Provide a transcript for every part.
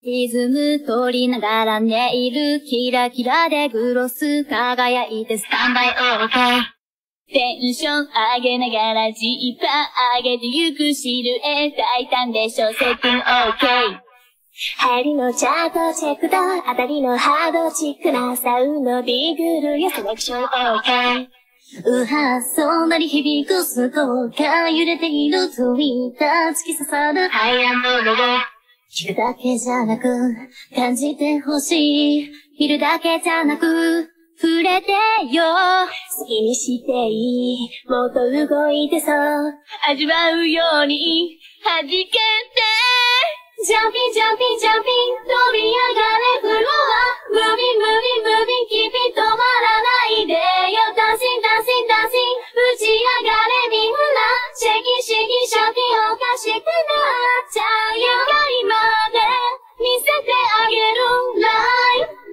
リズム取りながらネイルキラキラでグロス輝いてスタンバイオーケー。テンション上げながらジーパン上げてゆくシルエット大胆でしょセッティングオーケー。 入りのチャートチェックだ当たりのハードチックなサウンドビーグルやセレクションオーケー。 うはそんなに響くスコーが揺れているツイッター突き刺さるハイアンドロゴ。聞くだけじゃなく感じてほしい。見るだけじゃなく触れてよ。 好きにしていいもっと動いてそう味わうように弾けてジャンピンジャンピンジャンピン飛び上がれフロアムービンムービンムービンキーピ止まらないでよダンシンダンシンダンシン打ち上がれみんなシェキシェキシャキおかしくなっちゃうよ今で見せてあげるライブ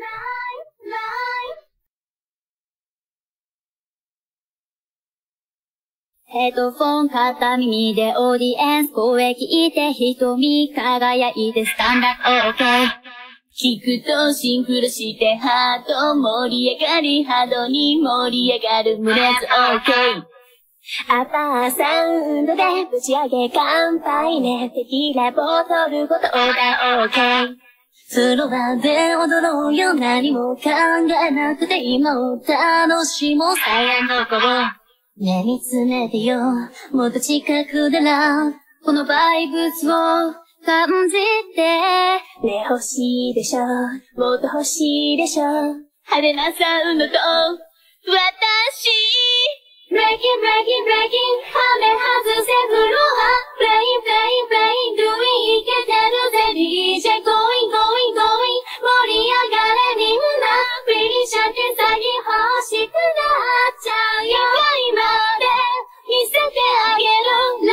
ヘッドフォン片耳でオーディエンス声聞いて瞳輝いてスタンダーオーケー。聞くとシンクロしてハート盛り上がりハードに盛り上がる胸ズオーケー。 アパーサウンドでぶち上げ乾杯ねテキーラボトルごとオーダーオーケー。 フロアで踊ろうよ何も考えなくて今を楽しもうサイアンドコボね見つめてよもっと近くでなこのバイブスを感じてね欲しいでしょもっと欲しいでしょ派手なサウンドと私 Breaking breaking breaking 羽目外せフロア Playing playing playing doing イケてるぜ DJ going going going 盛り上がれみんなプリリシャケ詐欺欲しくなっちゃうよ今で見せてあげる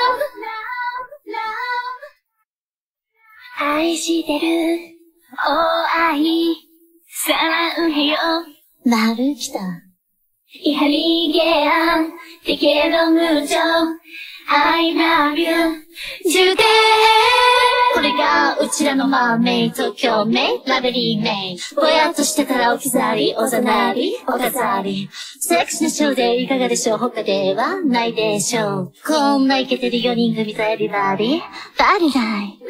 Love 愛してる Oh愛さらうよなるきたやりげやてけろ無情 I love you 充填これがうちらのマーメイト共鳴ラベリーメイぼやっとしてたら置き去りおざなりお飾りセクシーなショーでいかがでしょう他ではないでしょうこんなイケてる4人組とエビバディバディライ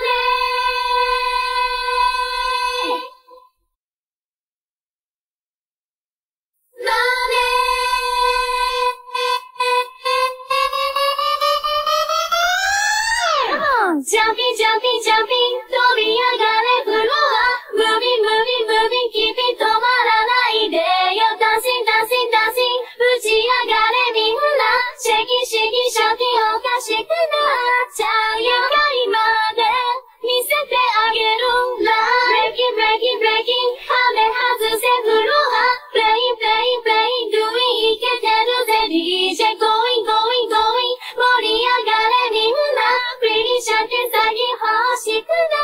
ジャンピンジャンピンジャンピン飛び上がれフロアムービンムービンムービンキーピ止まらないでよダンシンダンシンダンシン打ち上がれみんなシェキシェキシャキおかしくなっちゃうよ今で見せてあげる Love Breaking breaking breaking 羽目外せフロア Playing playing playing doing イケてるぜ DJ going going going 盛り上がれみんなプリリシャケ詐欺欲しくな